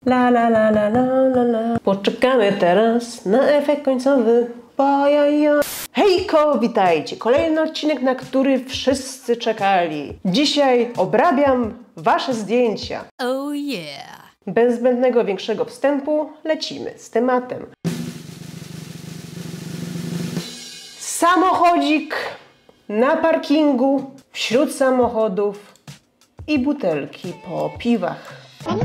La la la la la la la. Poczekamy teraz na efekt końcowy. Bajaja. Hejko, witajcie! Kolejny odcinek, na który wszyscy czekali. Dzisiaj obrabiam wasze zdjęcia. Oh yeah! Bez zbędnego większego wstępu lecimy z tematem. Samochodzik na parkingu, wśród samochodów i butelki po piwach.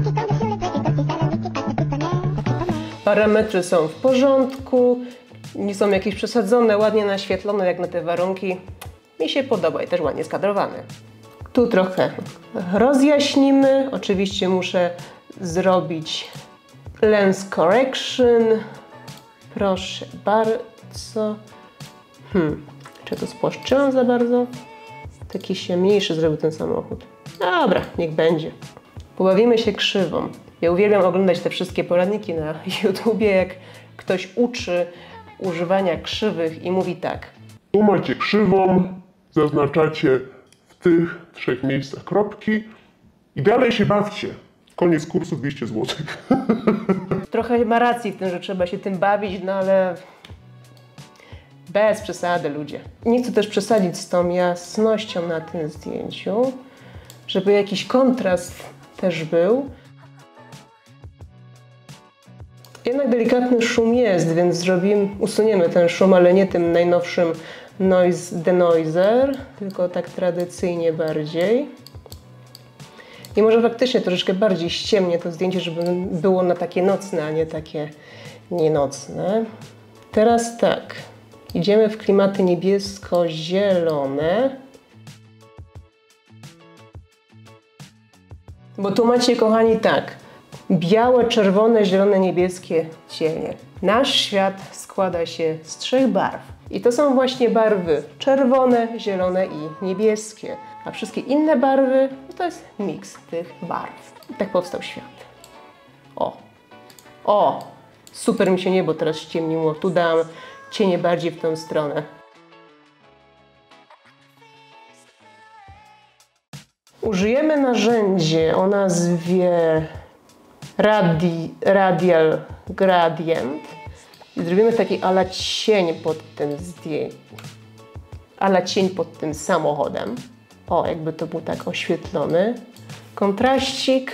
Parametry są w porządku, nie są jakieś przesadzone, ładnie naświetlone jak na te warunki. Mi się podoba i też ładnie skadrowane. Tu trochę rozjaśnimy. Oczywiście muszę zrobić lens correction. Proszę bardzo. Czy to spłaszczyłam za bardzo? Taki się mniejszy zrobił ten samochód. Dobra, niech będzie. Pobawimy się krzywą. Ja uwielbiam oglądać te wszystkie poradniki na YouTubie, jak ktoś uczy używania krzywych i mówi tak. Tu macie krzywą, zaznaczacie w tych 3 miejscach kropki i dalej się bawcie. Koniec kursu 200 zł. Trochę ma racji w tym, że trzeba się tym bawić, no ale bez przesady, ludzie. Nie chcę też przesadzić z tą jasnością na tym zdjęciu, żeby jakiś kontrast też był. Jednak delikatny szum jest, więc usuniemy ten szum, ale nie tym najnowszym noise denoiser, tylko tak tradycyjnie bardziej. I może faktycznie troszeczkę bardziej ściemnie to zdjęcie, żeby było na takie nocne, a nie takie nienocne. Teraz tak, idziemy w klimaty niebiesko-zielone. Bo tu macie, kochani, tak. Białe, czerwone, zielone, niebieskie cienie. Nasz świat składa się z 3 barw. I to są właśnie barwy czerwone, zielone i niebieskie. A wszystkie inne barwy to jest miks tych barw. I tak powstał świat. O! Super mi się niebo teraz ściemniło. Tu dam cienie bardziej w tę stronę. Użyjemy narzędzie o nazwie Radial Gradient i zrobimy taki ala cień pod tym zdjęciem, ala cień pod tym samochodem. O, jakby to był tak oświetlony. Kontraścik.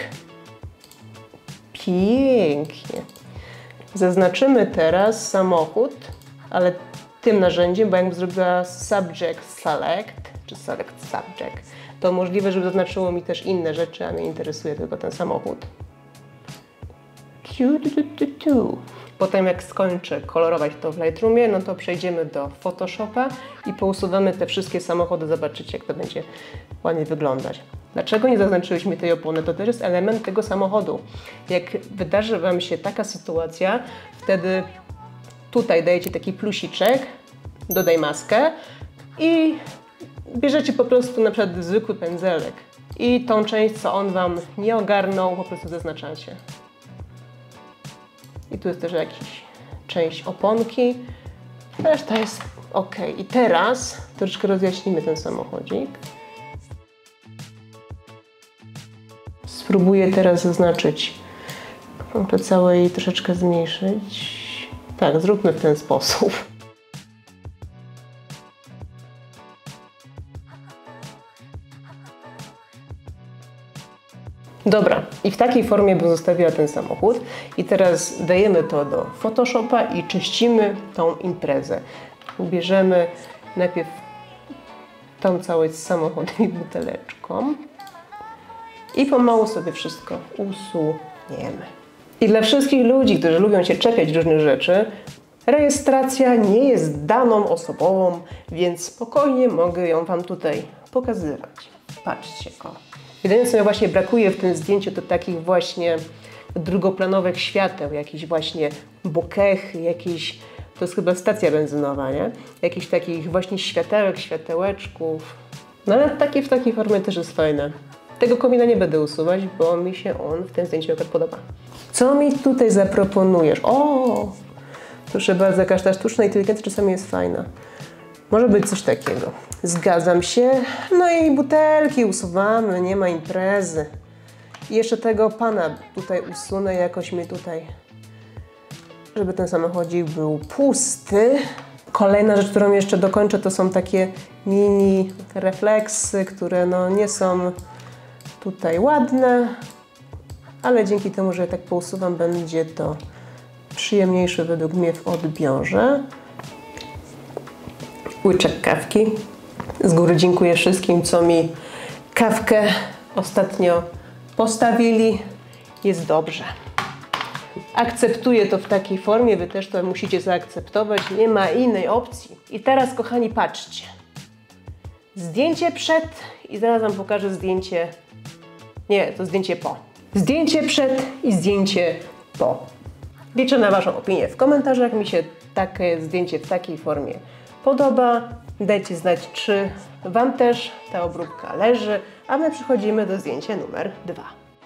Pięknie. Zaznaczymy teraz samochód, ale tym narzędziem, bo jakbym zrobiła Subject Select, czy Select Subject, to możliwe, żeby zaznaczyło mi też inne rzeczy, a mnie interesuje tylko ten samochód. Potem jak skończę kolorować to w Lightroomie, no to przejdziemy do Photoshopa i pousuwamy te wszystkie samochody. Zobaczycie, jak to będzie ładnie wyglądać. Dlaczego nie zaznaczyliśmy tej opony? To też jest element tego samochodu. Jak wydarzy wam się taka sytuacja, wtedy tutaj dajecie taki plusiczek, dodaj maskę i bierzecie po prostu na przykład zwykły pędzelek i tą część, co on wam nie ogarnął, po prostu zaznaczacie. I tu jest też jakaś część oponki. Reszta jest ok. I teraz troszeczkę rozjaśnimy ten samochodzik. Spróbuję teraz zaznaczyć. Muszę całe jej troszeczkę zmniejszyć. Tak, zróbmy w ten sposób. Dobra, i w takiej formie bym zostawiła ten samochód. I teraz dajemy to do Photoshopa i czyścimy tą imprezę. Bierzemy najpierw tą całość z samochodem i buteleczką i pomału sobie wszystko usuniemy. I dla wszystkich ludzi, którzy lubią się czepiać różnych rzeczy, rejestracja nie jest daną osobową, więc spokojnie mogę ją wam tutaj pokazywać. Patrzcie, o. Jedyne, co mi właśnie brakuje w tym zdjęciu, to takich właśnie drugoplanowych świateł, jakichś właśnie bokeh, jakiś, to jest chyba stacja benzynowa, nie? Jakichś takich właśnie światełek, światełeczków. No ale w takiej formie też jest fajne. Tego komina nie będę usuwać, bo mi się on w tym zdjęciu akurat podoba. Co mi tutaj zaproponujesz? O! Proszę bardzo, jakaś ta sztuczna inteligencja czasami jest fajna. Może być coś takiego. Zgadzam się. No i butelki usuwamy, nie ma imprezy. I jeszcze tego pana tutaj usunę, jakoś mi tutaj, żeby ten samochodzik był pusty. Kolejna rzecz, którą jeszcze dokończę, to są takie mini refleksy, które no nie są tutaj ładne, ale dzięki temu, że je tak pousuwam, będzie to przyjemniejsze według mnie w odbiorze. Łyczek kawki. Z góry dziękuję wszystkim, co mi kawkę ostatnio postawili. Jest dobrze. Akceptuję to w takiej formie, wy też to musicie zaakceptować, nie ma innej opcji. I teraz, kochani, patrzcie. Zdjęcie przed i zaraz wam pokażę zdjęcie, nie, to zdjęcie po. Zdjęcie przed i zdjęcie po. Liczę na waszą opinię w komentarzach, mi się takie zdjęcie w takiej formie podoba. Dajcie znać, czy wam też ta obróbka leży, a my przechodzimy do zdjęcia numer 2.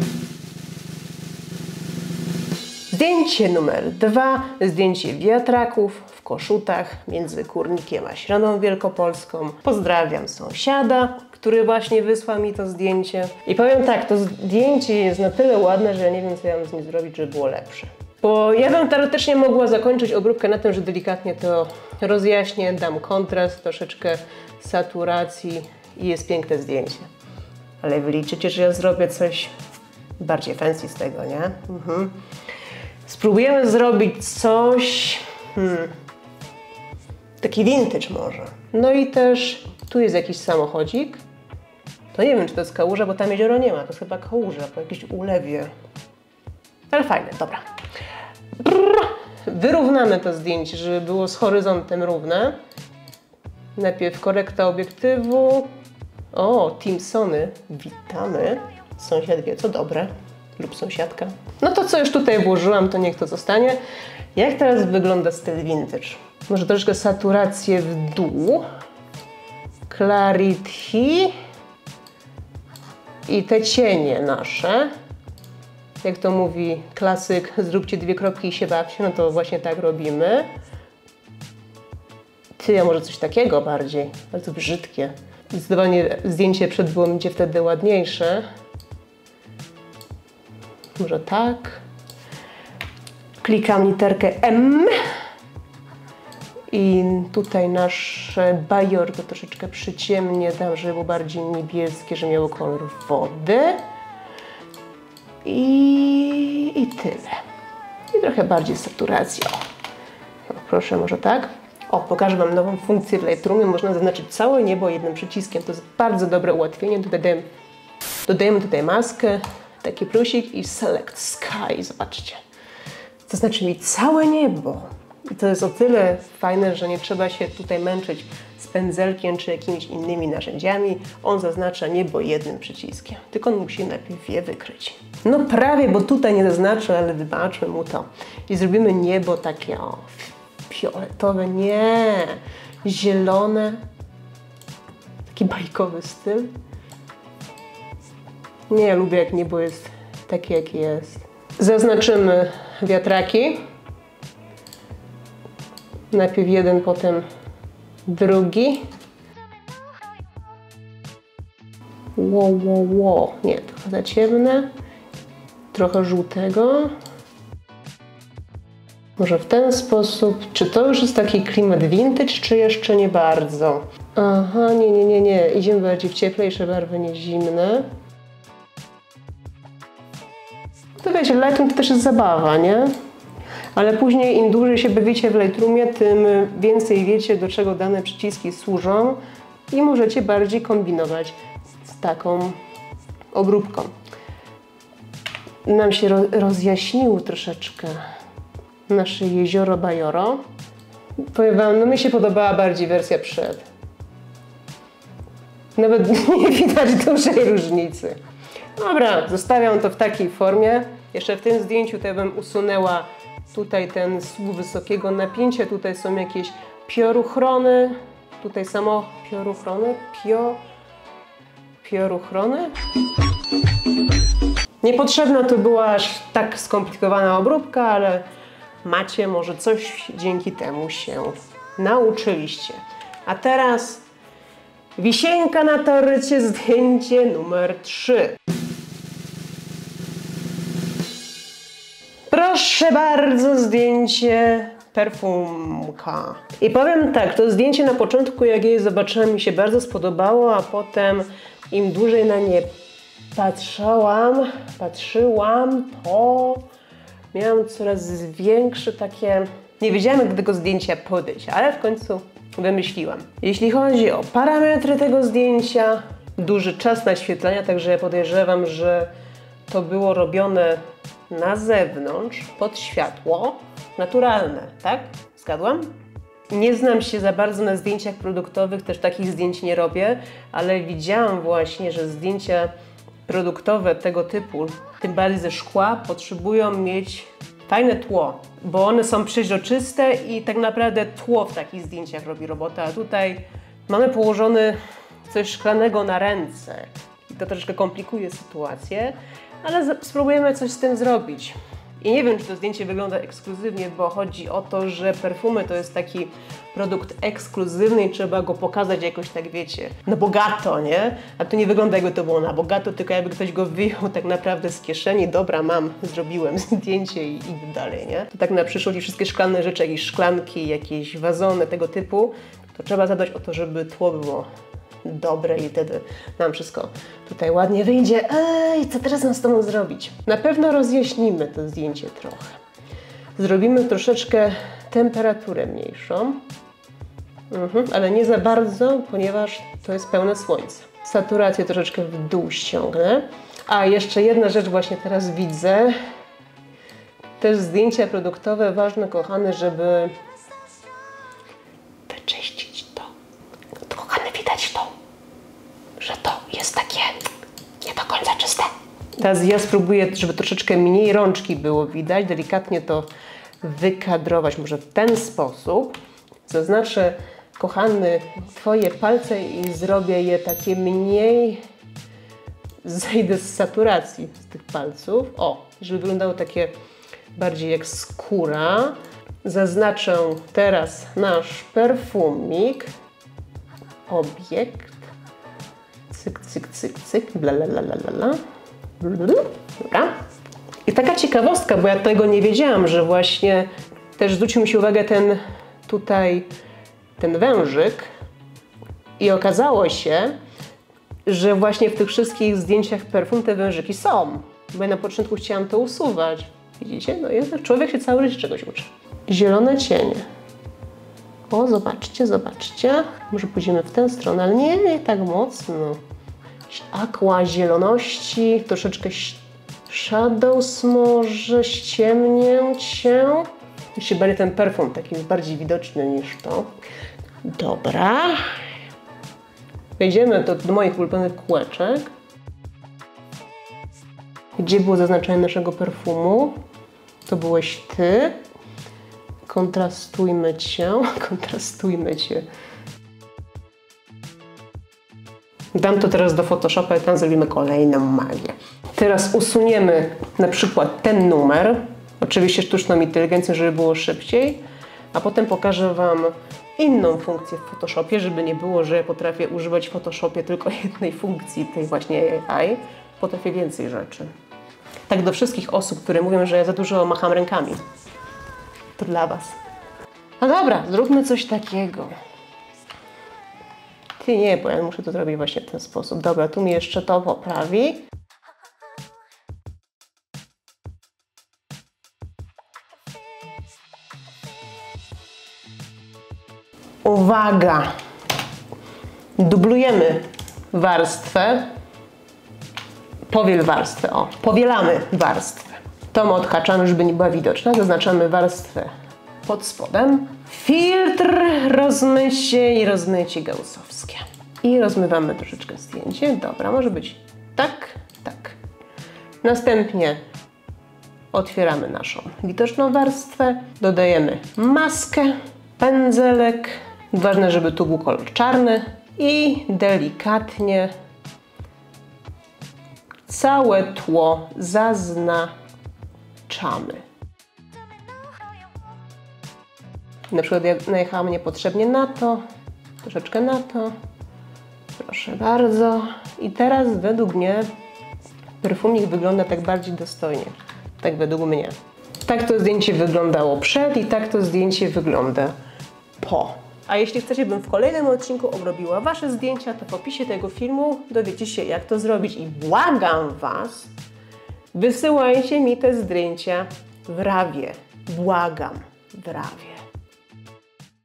Zdjęcie numer 2, zdjęcie wiatraków w Koszutach między Kórnikiem a Środą Wielkopolską. Pozdrawiam sąsiada, który właśnie wysłał mi to zdjęcie. I powiem tak, to zdjęcie jest na tyle ładne, że ja nie wiem, co ja mam z nim zrobić, żeby było lepsze. Bo ja bym teoretycznie mogła zakończyć obróbkę na tym, że delikatnie to rozjaśnię, dam kontrast, troszeczkę saturacji i jest piękne zdjęcie. Ale wy liczycie, że ja zrobię coś bardziej fancy z tego, nie? Spróbujemy zrobić coś taki vintage może. No i też tu jest jakiś samochodzik. To nie wiem, czy to jest kałuża, bo tam jezioro nie ma. To jest chyba kałuża po jakiejś ulewie. Ale fajne, dobra. Wyrównamy to zdjęcie, żeby było z horyzontem równe. Najpierw korekta obiektywu. O, Team Sony, witamy. Sąsiad wie, co dobre. Lub sąsiadka. No to, co już tutaj włożyłam, to niech to zostanie. Jak teraz wygląda styl vintage? Może troszkę saturację w dół. Clarity. I te cienie nasze. Jak to mówi klasyk, zróbcie 2 kropki i się bawcie. No to właśnie tak robimy. Ty, a może coś takiego bardziej. Bardzo brzydkie. Zdecydowanie zdjęcie przed było będzie wtedy ładniejsze. Może tak. Klikam literkę M. I tutaj nasze bajorko troszeczkę przyciemnie dam, żeby było bardziej niebieskie, żeby miało kolor wody. I tyle. I trochę bardziej saturacji. O, proszę, może tak. O, pokażę wam nową funkcję w Lightroomie. Można zaznaczyć całe niebo jednym przyciskiem. To jest bardzo dobre ułatwienie. Dodajemy tutaj maskę, taki plusik i Select Sky. Zobaczcie. To znaczy mi całe niebo. I to jest o tyle fajne, że nie trzeba się tutaj męczyć z pędzelkiem czy jakimiś innymi narzędziami. On zaznacza niebo jednym przyciskiem. Tylko on musi najpierw je wykryć. No prawie, bo tutaj nie zaznaczę, ale wybaczmy mu to. I zrobimy niebo takie o, fioletowe, nie, zielone. Taki bajkowy styl. Nie, ja lubię, jak niebo jest takie, jakie jest. Zaznaczymy wiatraki. Najpierw jeden, potem drugi. Wow. Nie, trochę za ciemne. Trochę żółtego. Może w ten sposób. Czy to już jest taki klimat vintage, czy jeszcze nie bardzo? Aha, nie. Idziemy bardziej w cieplejsze barwy, nie zimne. To wiecie, Lightroom to też jest zabawa, nie? Ale później im dłużej się bawicie w Lightroomie, tym więcej wiecie, do czego dane przyciski służą i możecie bardziej kombinować z taką obróbką. Nam się rozjaśniło troszeczkę nasze jezioro Bajoro. Powiem wam, no mi się podobała bardziej wersja przed. Nawet nie widać dużej różnicy. Dobra, zostawiam to w takiej formie. Jeszcze w tym zdjęciu to ja bym usunęła tutaj ten słup wysokiego napięcia. Tutaj są jakieś pioruchrony. Tutaj samo pioruchrony. Pioruchrony? Niepotrzebna to była aż tak skomplikowana obróbka, ale macie może coś dzięki temu się nauczyliście. A teraz wisienka na torcie, zdjęcie numer 3. Proszę bardzo, zdjęcie perfumka. I powiem tak, to zdjęcie na początku, jak je zobaczyłam, mi się bardzo spodobało, a potem im dłużej na nie patrzyłam, to miałam coraz większe takie... Nie wiedziałam, jak do tego zdjęcia podejść, ale w końcu wymyśliłam. Jeśli chodzi o parametry tego zdjęcia, duży czas naświetlania, także ja podejrzewam, że to było robione na zewnątrz, pod światło, naturalne, tak? Zgadłam? Nie znam się za bardzo na zdjęciach produktowych, też takich zdjęć nie robię, ale widziałam właśnie, że zdjęcia produktowe tego typu, tym bardziej ze szkła, potrzebują mieć fajne tło, bo one są przeźroczyste i tak naprawdę tło w takich zdjęciach robi robotę, a tutaj mamy położone coś szklanego na ręce i to troszeczkę komplikuje sytuację, ale spróbujemy coś z tym zrobić. I nie wiem, czy to zdjęcie wygląda ekskluzywnie, bo chodzi o to, że perfumy to jest taki produkt ekskluzywny i trzeba go pokazać jakoś, tak wiecie, na bogato, nie? A to nie wygląda, jakby to było na bogato, tylko jakby ktoś go wyjął tak naprawdę z kieszeni. Dobra, zrobiłem zdjęcie i idę dalej, nie? To tak na przyszłość i wszystkie szklane rzeczy, jakieś szklanki, jakieś wazony tego typu, to trzeba zadbać o to, żeby tło było dobre i wtedy nam wszystko tutaj ładnie wyjdzie. Ej, co teraz mam z tobą zrobić? Na pewno rozjaśnimy to zdjęcie trochę. Zrobimy troszeczkę temperaturę mniejszą, ale nie za bardzo, ponieważ to jest pełne słońce. Saturację troszeczkę w dół ściągnę. A jeszcze jedna rzecz właśnie teraz widzę. Też zdjęcia produktowe, ważne, kochane, żeby wyczyścić to. Kochane, widać to, że to jest takie nie do końca czyste. Teraz ja spróbuję, żeby troszeczkę mniej rączki było widać, delikatnie to wykadrować, może w ten sposób. Zaznaczę, kochany, twoje palce i zrobię je takie mniej, zejdę z saturacji z tych palców. O, żeby wyglądało takie bardziej jak skóra. Zaznaczę teraz nasz perfumik. Obiekt. Cyk, cyk, cyk, cyk. Bla, bla, bla, bla, bla. Dobra. I taka ciekawostka, bo ja tego nie wiedziałam, że właśnie też zwrócił mi się uwagę ten wężyk i okazało się, że właśnie w tych wszystkich zdjęciach perfum te wężyki są. Bo ja na początku chciałam to usuwać. Widzicie? No jednak człowiek się cały życie czegoś uczy. Zielone cienie. O, zobaczcie, zobaczcie. Może pójdziemy w tę stronę, ale nie tak mocno. Aqua zieloności, troszeczkę shadows może, ściemnięcie. Jeszcze bardziej ten perfum taki jest bardziej widoczny niż to. Dobra. Wejdziemy do moich ulubionych kółeczek. Gdzie było zaznaczenie naszego perfumu? To byłeś ty. Kontrastujmy cię, kontrastujmy cię. Dam to teraz do Photoshopa i tam zrobimy kolejną magię. Teraz usuniemy na przykład ten numer, oczywiście sztuczną inteligencją, żeby było szybciej, a potem pokażę Wam inną funkcję w Photoshopie, żeby nie było, że ja potrafię używać w Photoshopie tylko jednej funkcji, tej właśnie AI. Potrafię więcej rzeczy. Tak do wszystkich osób, które mówią, że ja za dużo macham rękami. To dla Was. No dobra, zróbmy coś takiego. Ty nie, bo ja muszę to zrobić właśnie w ten sposób. Dobra, tu mi jeszcze to poprawi. Uwaga! Dublujemy warstwę. Powiel warstwę, o. Powielamy warstwę. Tą odhaczamy, żeby nie była widoczna. Zaznaczamy warstwę pod spodem. Filtr, rozmycie i rozmycie gaussowskie. I rozmywamy troszeczkę zdjęcie. Dobra, może być tak, tak. Następnie otwieramy naszą widoczną warstwę. Dodajemy maskę, pędzelek. Ważne, żeby tu był kolor czarny. I delikatnie całe tło zaznaczamy. Na przykład ja najechałam niepotrzebnie na to, troszeczkę na to. Proszę bardzo. I teraz według mnie perfumik wygląda tak bardziej dostojnie. Tak według mnie. Tak to zdjęcie wyglądało przed i tak to zdjęcie wygląda po. A jeśli chcecie, bym w kolejnym odcinku obrobiła Wasze zdjęcia, to w opisie tego filmu dowiecie się, jak to zrobić i błagam Was, wysyłajcie mi te zdjęcia w RAWie. Błagam, w RAWie.